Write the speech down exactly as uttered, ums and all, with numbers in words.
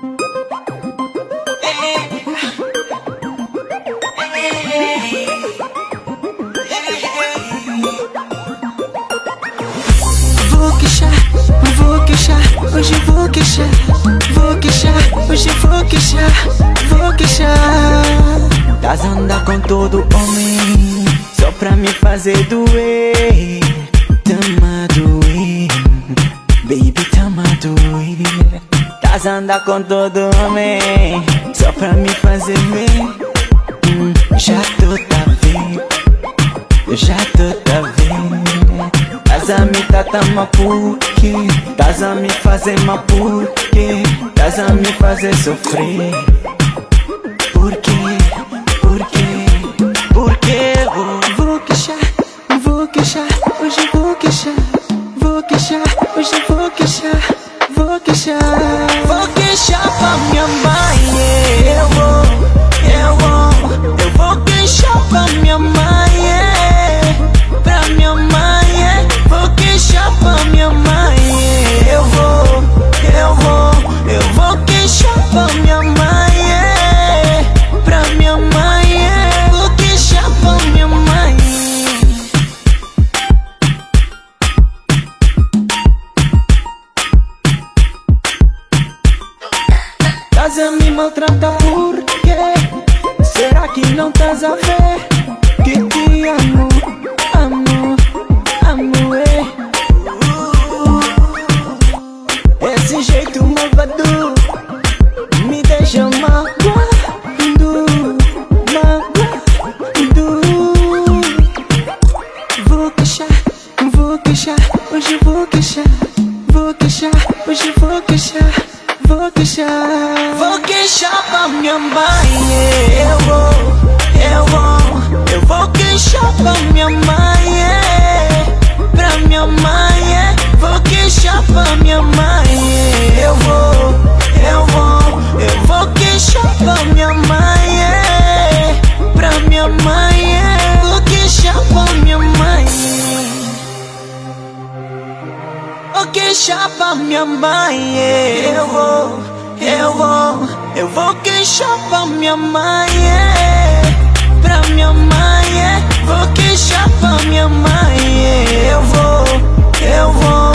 Vou queixar, vou queixar, hoje vou queixar, vou queixar, hoje vou queixar, vou queixar. Tás andar com todo homem só pra me fazer doer. Tama doer, baby, tama doer. Tás andar com todo homem só pra me fazer ver. hum, Já tô tá vendo, eu já tô tá vendo. Tás a me tratar mal porque tás a me fazer mal porque tás a me fazer sofrer. Por quê? Por quê? Por quê? Oh, vou queixar, vou queixar, hoje vou queixar, vou queixar, hoje vou queixar, vou queixar. Vou queixar pra minha mãe, yeah. Eu vou, eu vou, eu vou queixar pra minha mãe, yeah. Pra minha mãe, yeah. Vou queixar pra minha mãe, yeah. Eu vou, eu vou, eu vou queixar pra minha mãe, yeah. Pra minha mãe, yeah. Vou queixar pra minha mãe. Tás a me maltratar por quê? Será que não tás a ver que te amo, amo, amo, é? Esse jeito malvado me deixa magoado, magoado. Vou queixar, vou queixar, hoje vou queixar, vou queixar, hoje vou queixar, vou queixar. Vou queixar pra minha mãe, yeah. Eu vou, eu vou, eu vou queixar pra minha mãe, yeah. Pra minha mãe, yeah. Vou queixar pra minha mãe, yeah. Eu vou, eu vou, eu vou queixar pra minha mãe, yeah. Pra minha mãe, yeah. Vou queixar pra minha mãe. Vou queixar pra minha mãe, yeah. Eu vou, eu vou, eu vou queixar pra minha mãe, yeah. Pra minha mãe, yeah. Vou queixar pra minha mãe, yeah. Eu vou, eu vou.